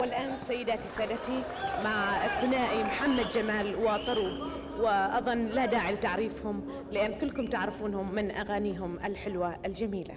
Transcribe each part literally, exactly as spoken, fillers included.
والآن سيداتي سادتي مع الثنائي محمد جمال وطرو، وأظن لا داعي لتعريفهم لأن كلكم تعرفونهم من أغانيهم الحلوة الجميلة.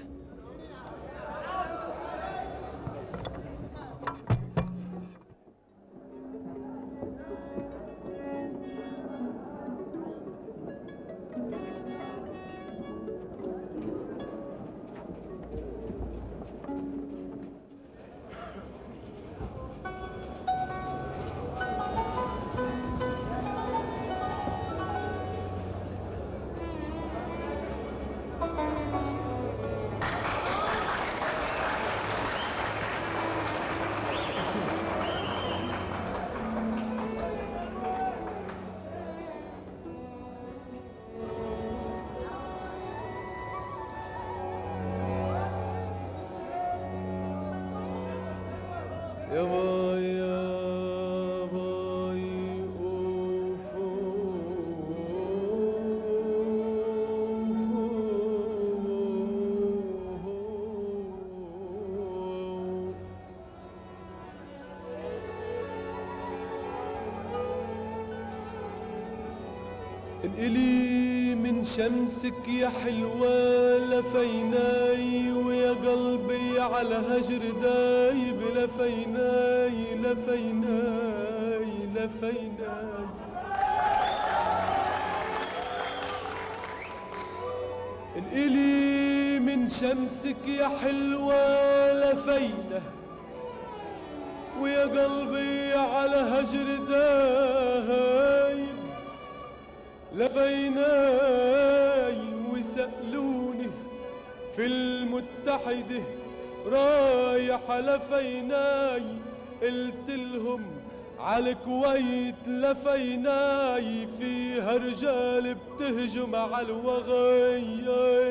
يا باي يا باي اوف اوف. انقلي من شمسك يا حلوة لفيناي، ويا قلبي على هجر دايب لفيناي لفيناي لفيناي. انقلي من شمسك يا حلوة لفينا، ويا قلبي على هجر دايب لفيناي. وسألوني في المتحدة رايح لفيناي، قلت لهم على الكويت لفيناي، فيها رجال بتهجم على الوغي.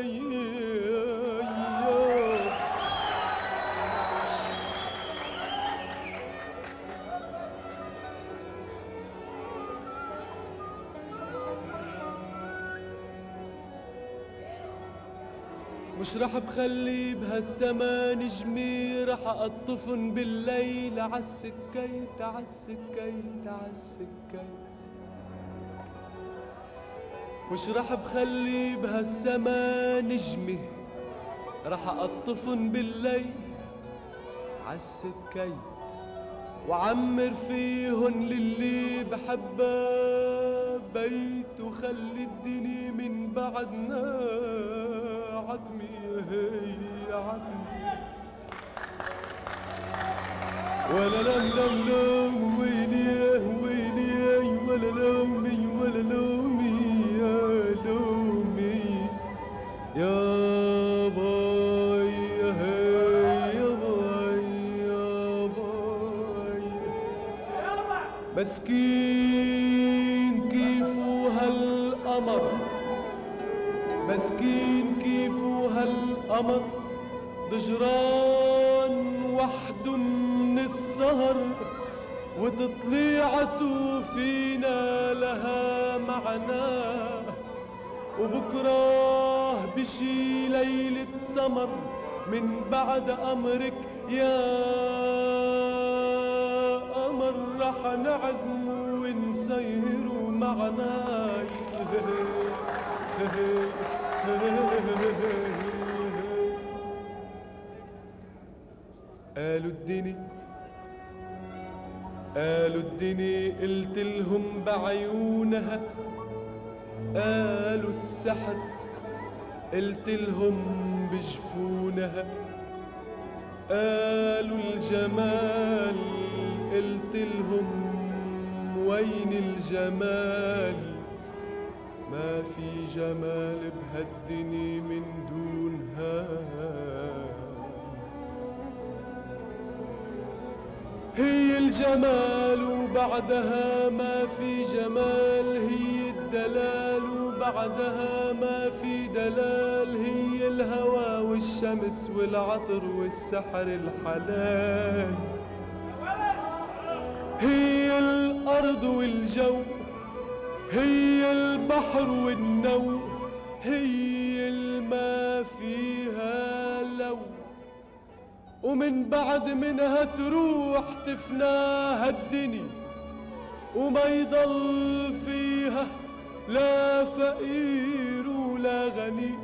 مش رح بخلي بهالسما نجمي، رح اقطفن بالليل عالسكيت عالسكيت عالسكيت. مش رح بخلي بهالسما نجمي، رح اقطفن بالليل عالسكيت، وعمر فيهن للي بحبها بيت، وخلي الدنيا من بعدنا عتمي هي عتمي. ولا لم لم لوم ويلي ويلي، ولا لومي ولا لومي يا لومي يا باي يا هي يا باي يا باي. مسكين كيفو هالقمر، مسكين كيفو هالقمر، ضجران وحده من السهر، وتطليعته فينا لها معناه. وبكره بشي ليلة سمر من بعد أمرك يا قمر، رح نعزم ونسيروا معناي. قالوا الدني قالوا الدني، قلت لهم بعيونها. قالوا السحر، قلت لهم بجفونها. قالوا الجمال، قلت لهم وين الجمال. ما في جمال بهالدني من دونها. هي الجمال وبعدها ما في جمال، هي الدلال وبعدها ما في دلال. هي الهوى والشمس والعطر والسحر الحلال. هي الأرض والجو، هي البحر والنو، هي الما فيها لو. ومن بعد منها تروح تفناها الدنيا وما يضل فيها لا فقير ولا غني،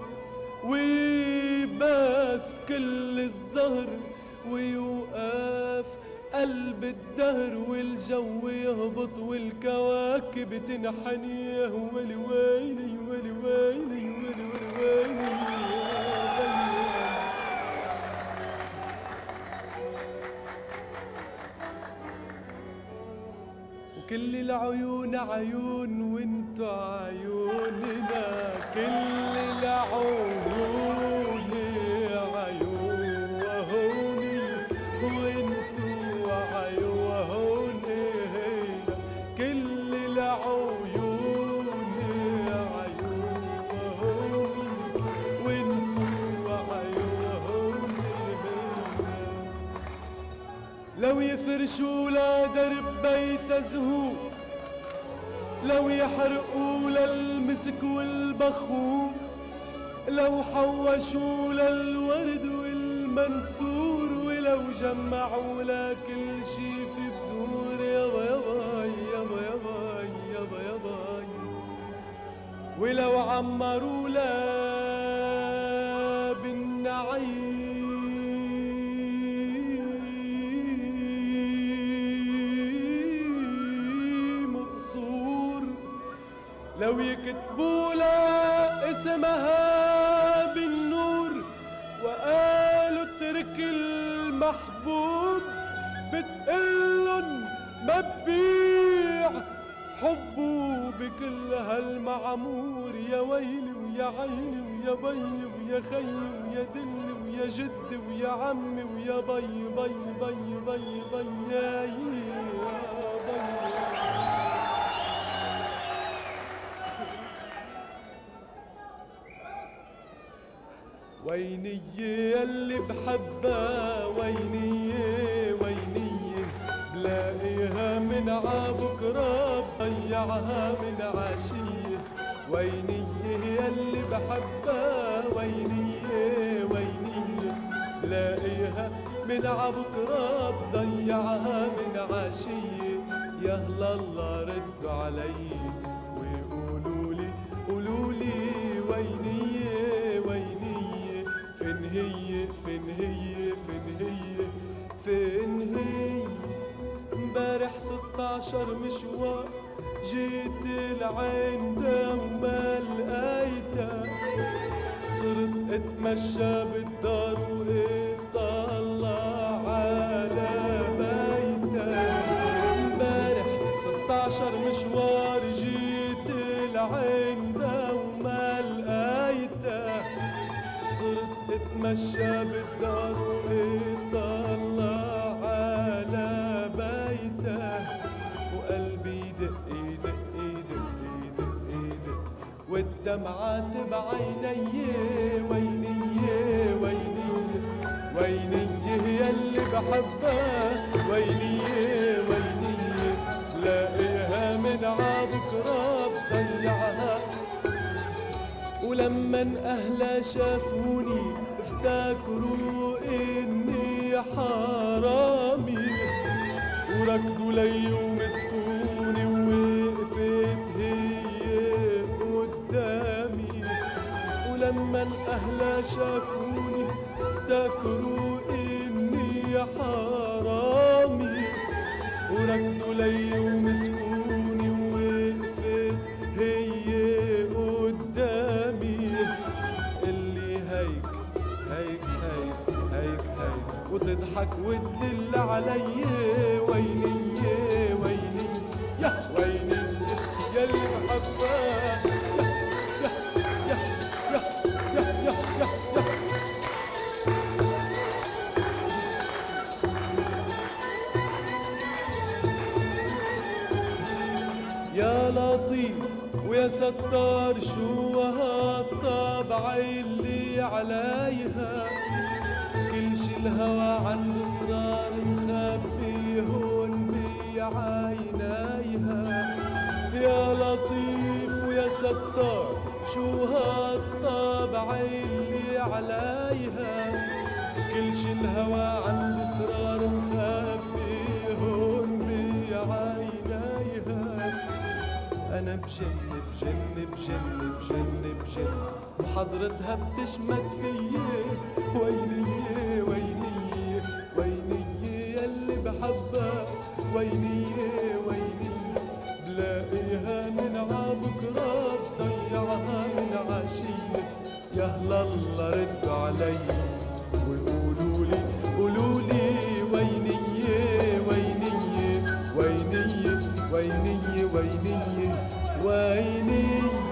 ويباس كل الزهر ويوقف قلب الدهر والجو يهبط والكواكب تنحني. ولي ويلي ولي ويلي ولي ولي ويلي كل العيون عيون وانتو عيوننا، كل العيون عيون وهوني وانتو عيون هينا، كل العيون عيون وهوني وانتو عيون هينا. لو يفرشوا لا درب بيت زهور، لو يحرقوا للمسك والبخور، لو حوشوا للورد والمنتور، ولو جمعوا لكل شي في بدور. يابا يابا يابا يابا يابا يابا، ولو عمروا لا بالنعيم لو يكتبوا لها اسمها بالنور وقالوا اترك المحبوب، بتقلن ما ببيع حبه بكل هالمعمور. يا ويلي ويا عيني ويا بي ويا خي ويا دلي ويا جدي ويا عمي ويا بي بي بي بي بي يا بي. ويني يلي بحبها، ويني ويني بلاقيها من عبكرة بضيعها من عشية. ويني يلي بحبها، ويني ويني بلاقيها من عبكرة بضيعها من عشية. يا هلا الله ردوا علي وقولولي قولولي ويني فين هي فين هي فين هي فين هي. امبارح ستاشر مشوار جيت لعندها وما لقيتها، صرت اتمشى بالدار واطلع على بيتها. امبارح ستاشر مشوار جيت لعندها وما لقيتها، اتمشى بالدار واطلع على بيته. وقلبي يدق يدق يدق يدق يدق والدمعات بعيني. ويني ويني ويني يلي بحبها، ويني ويني لاقيها من عبكرة بضيعها. ولمن أهلها شافوني افتكروا إني حرامي، وركضوا لي ومسكوني ووقفت هي قدامي. ولمن أهلها شافوني افتكروا إني حرامي، وركضوا لي ومسكوني ووقفت هي قدامي. اللي هيك هيك هيك هيك هيك وتضحك وتدل علي. ويني ويني يا ويني يلي بحبها، يا يا يا يا يا يا يا يا لطيف ويا ستار شو هالطبع اللي عليها. كل شي الهوى عنده اسرار مخبي هون بعينيها. يا لطيف ويا ستار شو هالطبع اللي عليها. كل شي الهوى عنده اسرار مخبي هون بعينيها. انا بجن بجن بجن بجن بجن وحضرتها بتشمت فيي. ويني ويني ويني يلي بحبها. ويني ويني بلاقيها من عبكرة بضيعها من عشية. يا هلا الله ردوا علي وقولوا لي قولوا لي ويني ويني ويني ويني ويني ويني